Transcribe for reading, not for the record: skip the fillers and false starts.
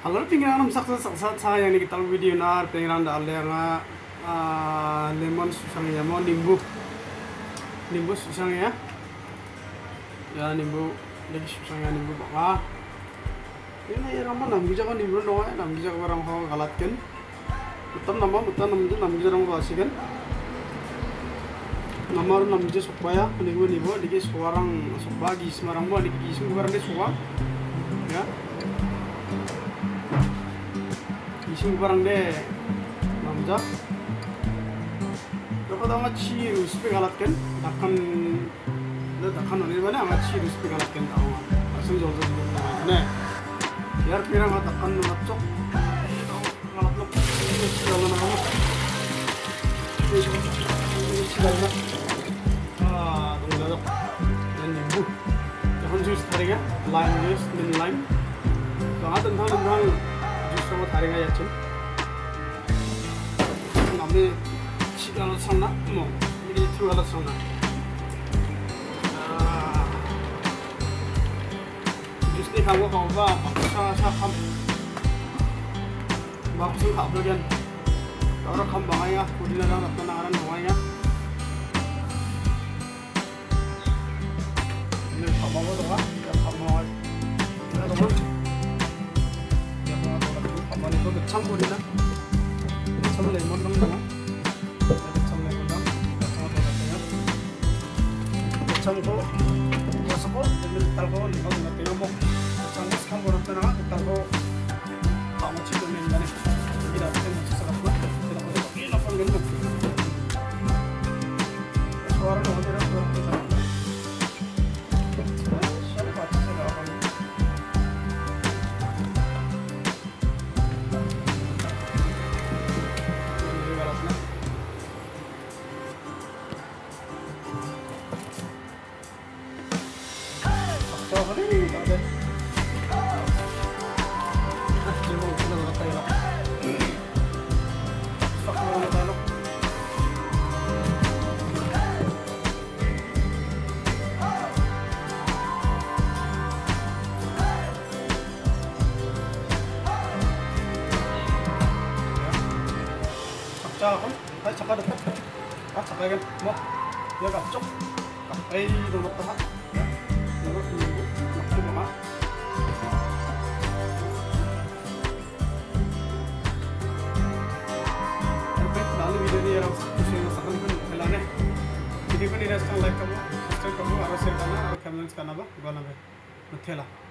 Halo pinggiran saksa saya ini kita video nar pinggiran dah ada yang lemon susang ya mau nimbu susang ya nimbu lagi susang ya nimbu baka ini ya ramah namgi jaga nimbu doa ya namgi jaga orang kau galatkan betul namgi orang kau asikan namar namgi supaya nimbu dikit suarang supaya gismarang buat dikit gismu barang deh suara ya 이신 거랑데 남자 그러다 같이 루스페 갈았겐 약간 어디만에 같이 루스페 갈았겐 나와 무슨 정도 나네 야르피랑 약간 맞죠 갈았노 시간은 나와 시간이나 동자적 난 님부 현주 스타일이야 라인 뉴스 민 라인 하든 justru taringa ya cun, kami cigalat sana, mo, ini cigalat sana. Justru kamu ba, sa kam, bakso kamu kan, orang kam bangaya, kudina orang apa nangaran bangaya. Ini kamu apa ya kamu, ini kamu. Itu kecam bolehlah, kecam lemon dong, kecam lemon dong, kecam ko, masuk ko, jadi talko, lemon nggak tinggal kecam ko sekarang baru tenang, talko, kamu cium lemon nih, tidak ada yang masuk sekarang, tidak ada yang lapang gitu, suara dong, tidak suara kita, siapa baca sekarang. 잠깐 잠깐 뭐 얘가 쪽 에이로 놓다가 이거 이거 막 나는 videonya yang sakit pelane video ini rasa like kamu subscribe kamu harus share karena harus comment karena apa gua nabe